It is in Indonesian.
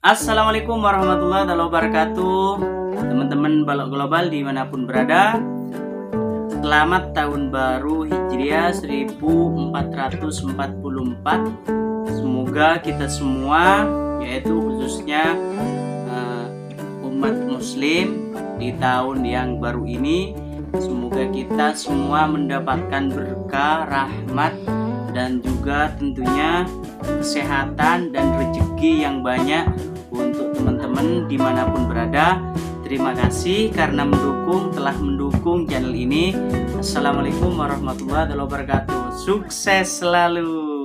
Assalamualaikum warahmatullahi wabarakatuh. Teman-teman balok global dimanapun berada, selamat tahun baru hijriah 1444. Semoga kita semua, yaitu khususnya umat muslim di tahun yang baru ini, semoga kita semua mendapatkan berkah, rahmat, dan juga tentunya kesehatan dan rezeki yang banyak untuk teman-teman dimanapun berada. Terima kasih karena telah mendukung channel ini. Assalamualaikum warahmatullahi wabarakatuh. Sukses selalu.